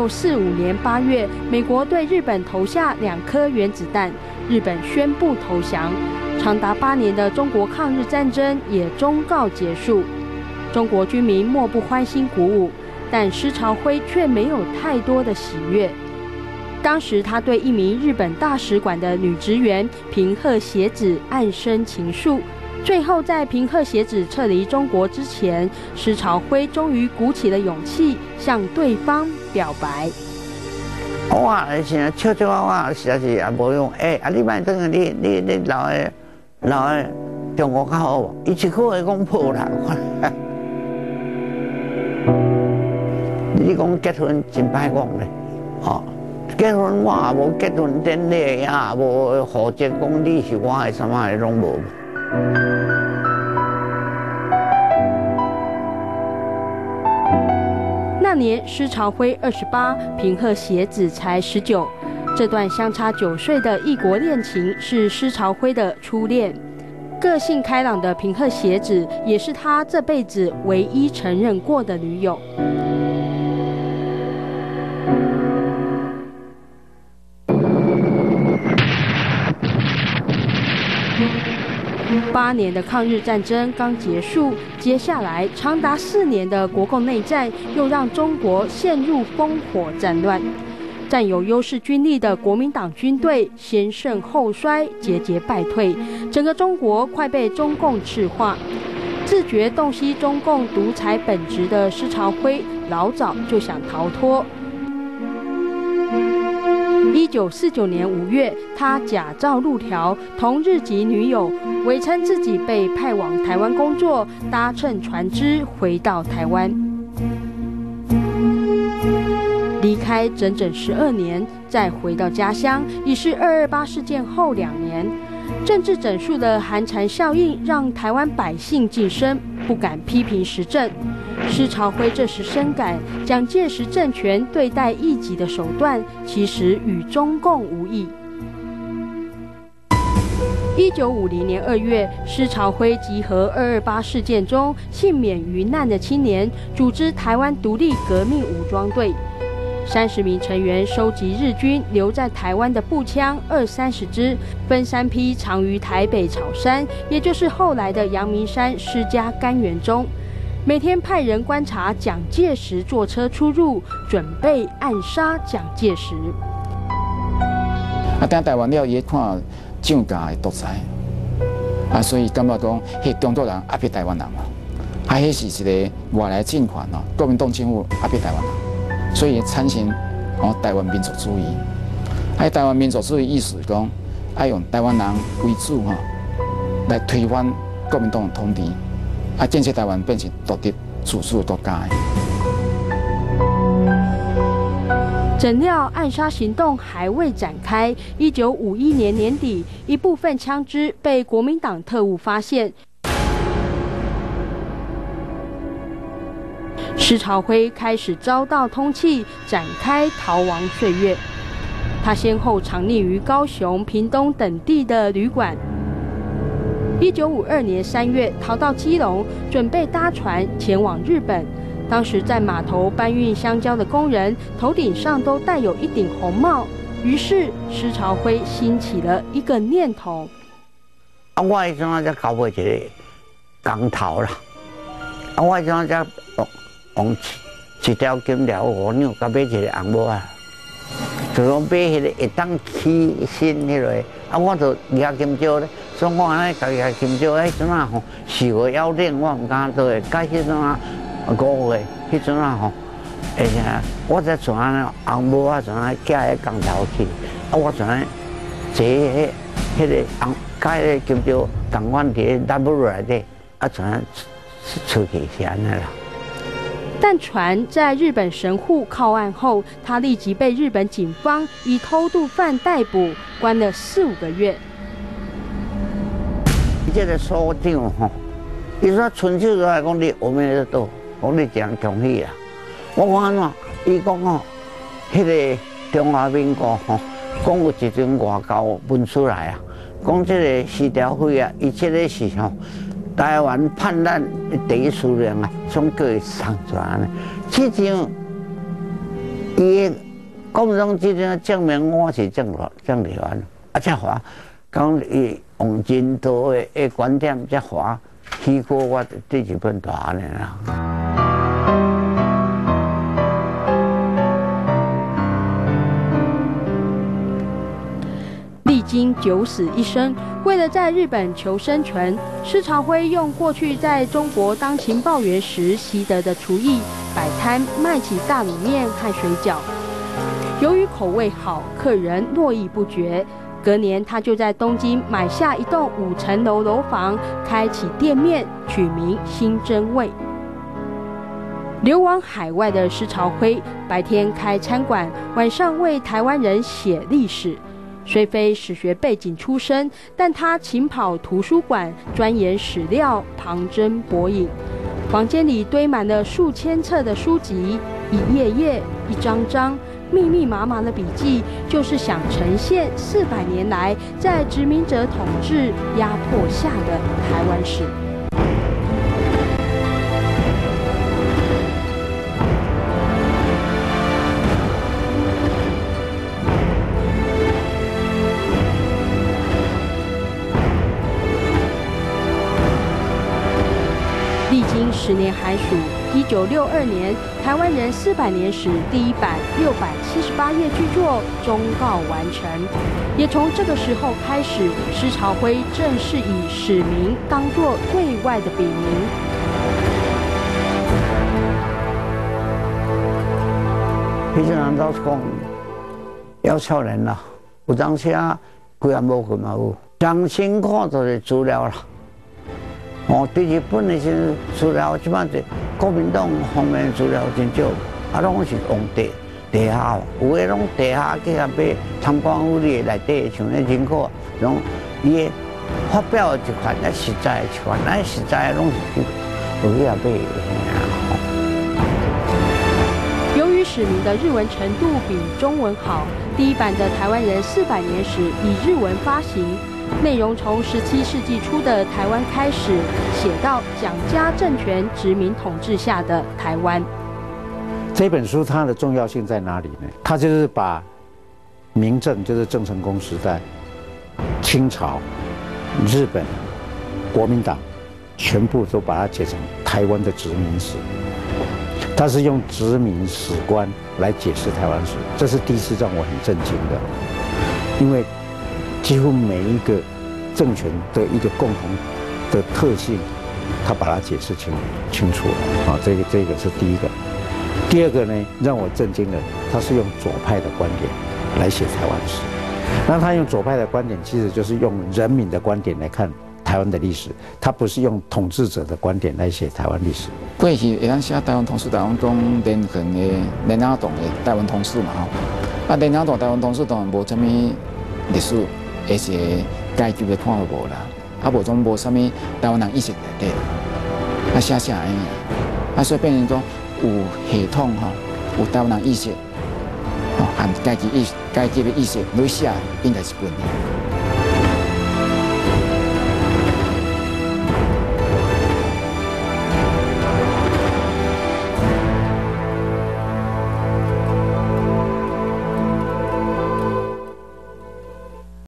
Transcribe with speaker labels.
Speaker 1: 1945年8月，美国对日本投下2颗原子弹，日本宣布投降。长达8年的中国抗日战争也终告结束。中国军民莫不欢欣鼓舞，但施朝晖却没有太多的喜悦。当时他对一名日本大使馆的女职员平贺协子暗生情愫。最后，在平贺协子撤离中国之前，施朝晖终于鼓起了勇气，向对方表白。
Speaker 2: 我现在笑笑我实在是也无用。你莫等下你留的中国较好无？伊一句话讲破啦。你讲结婚真歹讲咧，结婚我也无结婚典礼，也无户籍讲你是我的什么的拢无。
Speaker 1: 那年施朝晖28，平贺协子才19。这段相差9岁的异国恋情是施朝晖的初恋。个性开朗的平贺协子也是他这辈子唯一承认过的女友。8年的抗日战争刚结束，接下来长达4年的国共内战又让中国陷入烽火战乱。占有优势军力的国民党军队先胜后衰，节节败退，整个中国快被中共赤化。自觉洞悉中共独裁本质的施朝晖，老早就想逃脱。1949年5月，他假造路条，同日籍女友伪称自己被派往台湾工作，搭乘船只回到台湾。离开整整12年，再回到家乡，已是228事件后2年。政治整数的寒蝉效应让台湾百姓噤声，不敢批评时政。施朝晖这时深感，蒋介石政权对待异己的手段，其实与中共无异。1950年2月，施朝晖集合228事件中幸免于难的青年，组织台湾独立革命武装队。30名成员收集日军留在台湾的步枪20-30支，分3批藏于台北草山，也就是后来的阳明山施家甘源中。每天派人观察蒋介石坐车出入，准备暗杀蒋介石。
Speaker 3: 等台湾了，伊看蒋家的独裁，所以感觉讲，迄中国人压迫台湾人嘛，迄是一个外来侵权国民党政府压迫台湾人，所以产生台湾民族主义。台湾民族主义意思讲，爱用台湾人为主来推翻国民党的统治。建设台湾变成独立自主国家。
Speaker 1: 怎料暗杀行动还未展开，1951年年底，一部分枪支被国民党特务发现。施朝晖开始遭到通缉，展开逃亡岁月。他先后藏匿于高雄、屏东等地的旅馆。1952年3月逃到基隆，准备搭船前往日本。当时在码头搬运香蕉的工人头顶上都戴有一顶红帽，于是施朝晖兴起了一个念头：
Speaker 2: 我迄阵才交配一个工头啦，我迄阵才用一条金条5两，甲买一个红帽啊，就讲买迄个会当起身迄个，我就抓金蕉咧。所以我安尼家己金蕉，迄阵啊4月1日我唔敢做诶，到迄阵啊5月，迄阵啊而且我才从安红帽啊，从安寄迄工头去，我从安坐迄个红，甲迄个金蕉同款伫南部内底，从安出去是安尼啦。
Speaker 1: 但船在日本神户靠岸后，他立即被日本警方以偷渡犯逮捕，关了4-5个月。
Speaker 2: 这个所长伊说春秋来讲你后面在倒，讲你这样强气啊！我讲安怎？伊讲迄个中华民国讲有一张外交文出来啊，讲这个施朝晖啊，伊这个是台湾叛乱的第一司令啊，总叫伊送出来呢。这张伊国民党即阵证明我是正立员，才华讲伊用人道的观点才华，起过我对日本大汉的啦。
Speaker 1: 历经九死一生，为了在日本求生存，施朝晖用过去在中国当情报员时习得的厨艺，摆摊卖起大卤面和水饺。由于口味好，客人络绎不绝。隔年，他就在东京买下一栋5层楼楼房，开启店面，取名新真味。流亡海外的施朝晖，白天开餐馆，晚上为台湾人写历史。虽非史学背景出身，但他勤跑图书馆，钻研史料，旁征博引。房间里堆满了数千册的书籍，一页页、一张张、密密麻麻的笔记，就是想呈现400年来在殖民者统治压迫下的台湾史。历经10年寒暑，1962年台湾人400年史第1版678页巨作终告完成。也从这个时候开始，施朝晖正式以史明当作对外的笔名。
Speaker 2: 迄阵人老是讲，要超人啦，有当时啊，规也无去嘛有，相亲看到的资料啦。对日本的些资料，即摆是国民党方面资料真少，拢是用地下，有诶拢地下去遐买参观府里内底，像迄人口，拢伊诶发表的一款，那实在的一款，那实在拢是有去遐买。
Speaker 1: 由于史明的日文程度比中文好，第1版的台湾人400年史以日文发行。内容从17世纪初的台湾开始，写到蒋家政权殖民统治下的台湾。
Speaker 4: 这本书它的重要性在哪里呢？它就是把明政，就是郑成功时代、清朝、日本、国民党，全部都把它写成台湾的殖民史。它是用殖民史观来解释台湾史，这是第一次让我很震惊的，因为几乎每一个政权的一个共同的特性，他把它解释清楚了啊。这个是第一个。第二个呢，让我震惊的，他是用左派的观点来写台湾史。那他用左派的观点，其实就是用人民的观点来看台湾的历史，他不是用统治者的观点来写台湾历史。
Speaker 3: 过去会当写台湾通史，台湾讲连横的连雅洞的台湾通史嘛吼。连雅洞台湾通史当然无啥物历史。而且阶级的看法无啦，无种无啥物台湾人意识内底，写安尼，所以变成讲有系统吼，有台湾人意识，和阶级的意识，你写应该是本的。